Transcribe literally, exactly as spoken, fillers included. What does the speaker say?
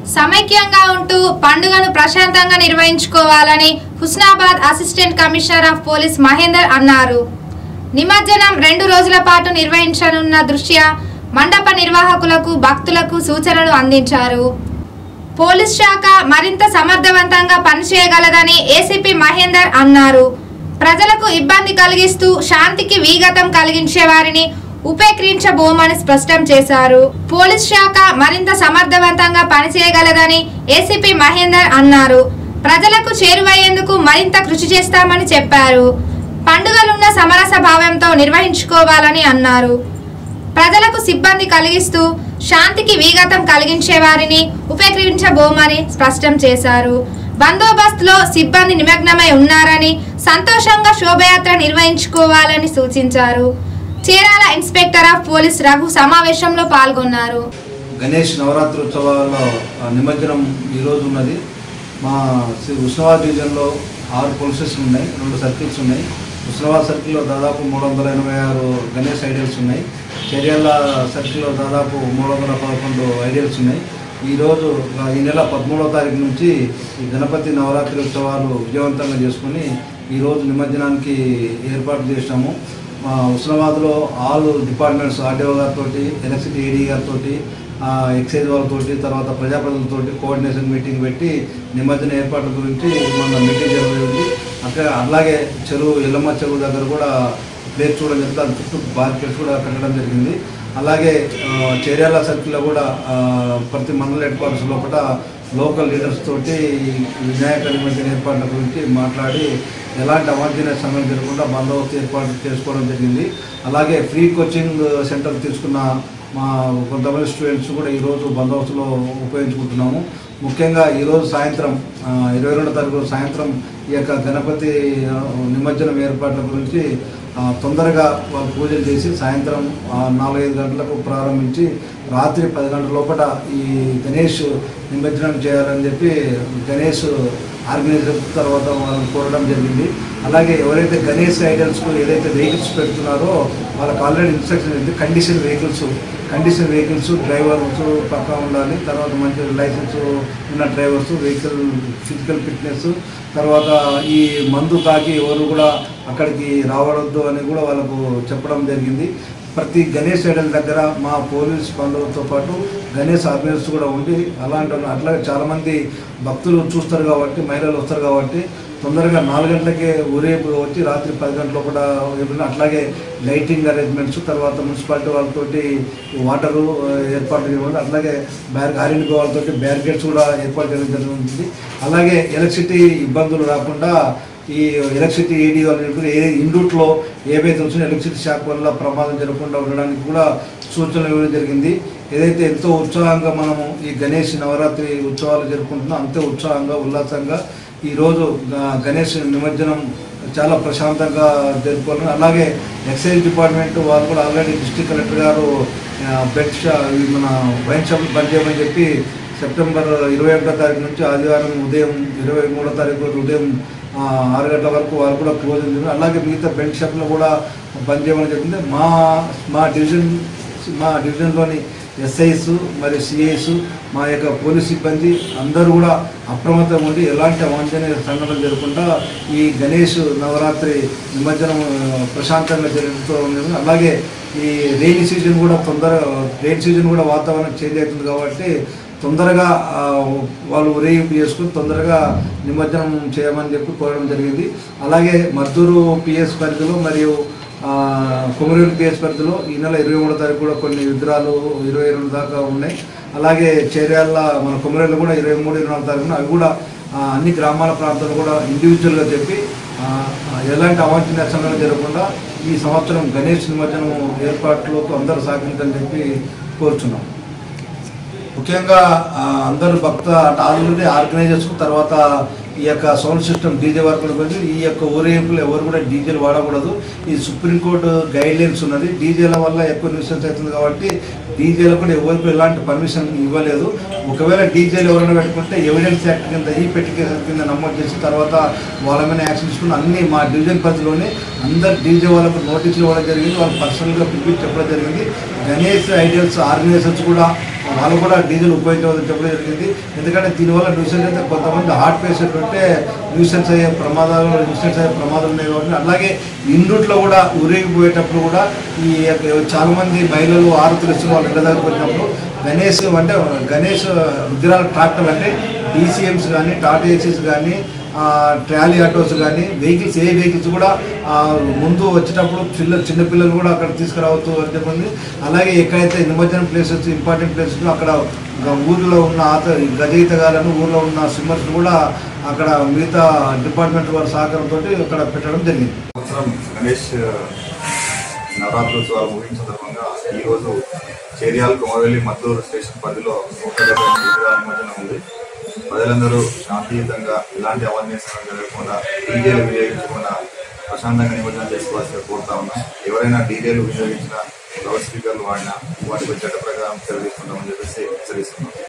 సమైక్యంగా ఉంటూ పండుగను ప్రశాంతంగా నిర్వహించుకోవాలని Husnabad assistant commissioner of police Mahender అన్నారు. నిమజ్జనం రెండు రోజుల పాటు నిర్వహించనున్న దృష్ట్యా మండప నిర్వాహకులకు భక్తులకు సూచనలు అందించారు. పోలీస్ శాఖ మరింత సమర్థవంతంగా పనిచేయగలదని ఏసీపీ మహేందర్ అన్నారు. ప్రజలకు ఇబ్బంది కలిగిస్తూ శాంతికి విఘాతం కలిగించే వారిని ఉపేక్షించబోమని స్పష్టం చేశారు. పోలీస్ శాఖ మరింత సమర్థవంతంగా పనిచేయగలదని ఏసీపీ మహేందర్ అన్నారు. ప్రజలకు చేరువయ్యేందుకు మరింత కృషి చేస్తామని చెప్పారు. పండుగలున్న సమరస భావంతో నిర్వహించుకోవాలని అన్నారు. ప్రజలకు సిబ్బంది కలిగిస్తూ శాంతికి విఘాతం కలిగించే వారిని ఉపేక్షించబోమని స్పష్టం చేశారు. బందోబస్తులో సిబ్బంది నిమగ్నమై ఉన్నారని, సంతోషంగా శోభయాత్ర నిర్వహించుకోవాలని సూచించారు. Chirala inspector of police Raghu సమావేశంలో పాల్గొన్నారు. గణేష్ నవరాత్రి ఉత్సవాల్లో నిమజ్జనం ఈరోజు ఉన్నది. మా హుస్నాబాద్ డివిజన్లో ఆరు పోలీస్ స్టేషన్లు ఉన్నాయి, రెండు సర్కిల్స్ ఉన్నాయి. హుస్నాబాద్ సర్కిల్లో దాదాపు మూడు వందల ఎనభై ఆరు గణేష్ ఐడియల్స్ ఉన్నాయి. చర్యాల సర్కిల్లో దాదాపు మూడు వందల పదకొండు ఐడియల్స్ ఉన్నాయి. ఈరోజు ఈ నెల పదమూడవ తారీఖు నుంచి ఈ గణపతి నవరాత్రి ఉత్సవాలు విజయవంతంగా చేసుకుని ఈరోజు నిమజ్జనానికి ఏర్పాటు చేసినాము. మా హుస్నాబాద్లో ఆల్ డిపార్ట్మెంట్స్ ఆర్డీఓ గారితో, ఎలక్ట్రిసిటీ ఏడీ గారితో, ఎక్సైజ్ వాళ్ళతో, తర్వాత ప్రజాప్రతినిధులతో కోఆర్డినేషన్ మీటింగ్ పెట్టి నిమజ్జన ఏర్పాట్ల గురించి మన మీటింగ్ జరిగింది. అక్కడ అలాగే చెరువు ఎల్లమ్మ చెరువు దగ్గర కూడా ప్లేస్ చూడడం జరిగింది. దాని చుట్టూ బార్కెట్స్ కూడా కట్టడం జరిగింది. అలాగే చేర్యాల సర్కిల్లో కూడా ప్రతి మండల హెడ్ క్వార్టర్స్ లోపల లోకల్ లీడర్స్ తోటి వినాయక నిమజ్జన ఏర్పాట్ల గురించి మాట్లాడి ఎలాంటి అవాంఛనీయ సమయం జరగకుండా బందోబస్తు ఏర్పాటు చేసుకోవడం జరిగింది. అలాగే ఫ్రీ కోచింగ్ సెంటర్ తీసుకున్న మా కొంతమంది స్టూడెంట్స్ కూడా ఈరోజు బందోబస్తులో ఉపయోగించుకుంటున్నాము. ముఖ్యంగా ఈరోజు సాయంత్రం ఇరవై రెండో తారీఖు సాయంత్రం ఈ యొక్క గణపతి నిమజ్జనం ఏర్పాట్ల గురించి తొందరగా వాళ్ళు పూజలు చేసి సాయంత్రం నాలుగైదు గంటలకు ప్రారంభించి రాత్రి పది గంటల లోపల ఈ గణేష్ నిమజ్జనం చేయాలని చెప్పి గణేష్ ఆర్గనైజర్ తర్వాత వాళ్ళని కోరడం జరిగింది. అలాగే ఎవరైతే గణేష్ ఐడల్స్కు ఏదైతే వెహికల్స్ పెడుతున్నారో వాళ్ళకి ఆల్రెడీ ఇన్స్ట్రక్షన్ ఉంది. Condition vehicles condition vehicles drivers పక్కా ఉండాలి. తర్వాత మంచి లైసెన్స్ ఉన్న డ్రైవర్స్, వెహికల్ ఫిజికల్ ఫిట్నెస్, తర్వాత ఈ మందు తాగి ఎవరు కూడా అక్కడికి రావడద్దు అని కూడా వాళ్ళకు చెప్పడం జరిగింది. ప్రతి గణేష్ ఐడల్ దగ్గర మా పోలీస్ బంధువులతో పాటు గణేష్ ఆర్గనైజర్స్ కూడా ఉండి అలాంటి అట్లాగే చాలామంది భక్తులు చూస్తారు కాబట్టి, మహిళలు వస్తారు కాబట్టి తొందరగా నాలుగు గంటలకే ఊరేపు వచ్చి రాత్రి పది గంటల కూడా అట్లాగే లైటింగ్ అరేంజ్మెంట్స్, తర్వాత మున్సిపాలిటీ వాళ్ళతోటి వాటరు ఏర్పాటు చేయడం, అట్లాగే బ్యార్ ఆర్ఎండ్ వాళ్ళతోటి బ్యారికేడ్స్ కూడా ఏర్పాటు చేయడం జరుగుతుంది. అలాగే ఎలక్ట్రిసిటీ ఇబ్బందులు రాకుండా ఈ ఎలక్ట్రిసిటీ ఏడీ వాళ్ళు ఏ ఇండూట్లో ఏవైతే వచ్చినా ఎలక్ట్రిసిటీ షాక్ వల్ల ప్రమాదం జరగకుండా ఉండడానికి కూడా సూచనలు ఇవ్వడం జరిగింది. ఏదైతే ఎంతో ఉత్సాహంగా మనము ఈ గణేష్ నవరాత్రి ఉత్సవాలు జరుపుకుంటున్నాం అంతే ఉత్సాహంగా ఉల్లాసంగా ఈరోజు గణేష్ నిమజ్జనం చాలా ప్రశాంతంగా జరుపుకోవాలి. అలాగే ఎక్సైజ్ డిపార్ట్మెంట్ వాళ్ళు కూడా ఆల్రెడీ డిస్ట్రిక్ట్ కలెక్టర్ గారు బెడ్ షా మన వైన్ షాపులు బంద్ చేయమని చెప్పి సెప్టెంబర్ ఇరవై ఒకటో తారీఖు నుంచి ఆదివారం ఉదయం ఇరవై మూడో తారీఖు ఉదయం ఆరు గంటల వరకు వారు కూడా క్లోజ్ అయింది. అలాగే మిగతా బెల్ట్ షాప్లో కూడా బంద్ చేయమని చెప్పింది. మా మా డివిజన్ మా డివిజన్లోని ఎస్ఐస్ మరియు సిఐస్ మా యొక్క పోలీస్ సిబ్బంది అందరూ కూడా అప్రమత్తంగా ఉండి ఎలాంటి అవాంఛనీయ సంఘటనలు జరగకుండా ఈ గణేష్ నవరాత్రి నిమజ్జనం ప్రశాంతంగా జరుగుతూ ఉంది. అలాగే ఈ రెయినీ సీజన్ కూడా తొందరగా రెయిన్ సీజన్ కూడా వాతావరణం చేంజ్ అవుతుంది కాబట్టి తొందరగా వాళ్ళు ఊరేగింపు చేసుకుని తొందరగా నిమజ్జనం చేయమని చెప్పి కోరడం జరిగింది. అలాగే మద్దూరు పిఎస్ పరిధిలో మరియు కొమరేలు పిఎస్ పరిధిలో ఈ నెల ఇరవై మూడో తారీఖు కూడా కొన్ని విగ్రహాలు ఇరవై రెండు దాకా ఉన్నాయి. అలాగే చేర్యాల మన కొమరేలు కూడా ఇరవై మూడు ఇరవై నాలుగు తారీఖున అవి కూడా అన్ని గ్రామాల ప్రాంతాలు కూడా ఇండివిజువల్గా చెప్పి ఎలాంటి అవాంఛనీయ సంఘటన జరగకుండా ఈ సంవత్సరం గణేష్ నిమజ్జనం ఏర్పాట్లకు అందరూ సహకరించాలని చెప్పి కోరుచున్నాం. ముఖ్యంగా అందరూ భక్త ఆల్రెడీ ఆర్గనైజర్స్ తర్వాత ఈ యొక్క సౌండ్ సిస్టమ్ డీజే వర్కుల గురించి ఈ యొక్క ఊరేగింపులు ఎవరు కూడా డీజేలు వాడకూడదు. ఈ సుప్రీంకోర్టు గైడ్ లైన్స్ ఉన్నది. డీజేల వల్ల ఎక్కువ న్యూసెన్స్ అవుతుంది కాబట్టి డీజేలు కూడా ఎవరికి ఎలాంటి పర్మిషన్ ఇవ్వలేదు. ఒకవేళ డీజేలు ఎవరైనా పెట్టుకుంటే ఎవిడెన్స్ యాక్ట్ కింద ఈ పెట్టుకేషన్ కింద నమోదు చేసి తర్వాత వాళ్ళ మీద యాక్షన్ తీసుకుని అన్ని మా డివిజన్ పరిధిలోనే అందరు డీజే వాళ్ళకు నోటీసులు ఇవ్వడం జరిగింది. వాళ్ళు పర్సనల్గా పిలిపించి చెప్పడం జరిగింది. గణేష్ ఐడియల్స్ ఆర్గనైజర్స్ కూడా వాళ్ళు కూడా డీజిల్ ఉపయోగించవద్దని చెప్పడం జరిగింది. ఎందుకంటే దీనివల్ల న్యూసెన్స్ అయితే కొంతమంది హార్ట్ పేషెంట్ ఉంటే న్యూసెన్స్ అయ్యే ప్రమాదాలు న్యూసెన్స్ అయ్యే ప్రమాదాలు ఉన్నాయి కాబట్టి అలాగే ఇండ్రుట్లో కూడా ఊరేగిపోయేటప్పుడు కూడా ఈ చాలామంది మహిళలు ఆరతులు ఇచ్చిన వాళ్ళు ఇళ్ళ దగ్గరకు వచ్చినప్పుడు గణేష్ అంటే గణేష్ విగ్రహాల ట్రాక్టర్ అంటే డీసీఎంస్ కానీ టాటా ఏసీస్ కానీ ట్రాలీ ఆటోస్ కానీ వెహికల్స్ ఏ వెహికల్స్ కూడా ముందు వచ్చేటప్పుడు చిన్న చిన్నపిల్లలు కూడా అక్కడ తీసుకురావద్దు అని చెప్పింది. అలాగే ఎక్కడైతే నిమజ్జనం ప్లేసెస్ ఇంపార్టెంట్ ప్లేసెస్ అక్కడ ఊర్లో ఉన్న ఆత గజయితగాలను ఊర్లో ఉన్న స్విమ్మర్స్ కూడా అక్కడ మిగతా డిపార్ట్మెంట్ వారి సహకారంతో అక్కడ పెట్టడం జరిగింది. గణేష్ నవరాత్రోత్సవాలు ముగించిన సందర్భంగా ఈరోజు చేరియాల కొమరవెల్లి మద్దూరు స్టేషన్ పరిధిలో నూట డెబ్బై నిమజ్జనం ఉంది. ప్రజలందరూ శాంతియుతంగా ఇలాంటి అవేర్నెస్ జరగకుండా డీజేలు వినియోగించకుండా ప్రశాంతంగా నిమజ్జనం చేసుకోవాల్సి కోరుతా ఉన్నాం. ఎవరైనా డీజేలు వినియోగించిన లౌడ్ స్పీకర్లు వాడినా వాటికి చట్ట ప్రకారం చర్య తీసుకుంటామని చెప్పేసి హెచ్చరిస్తున్నాం.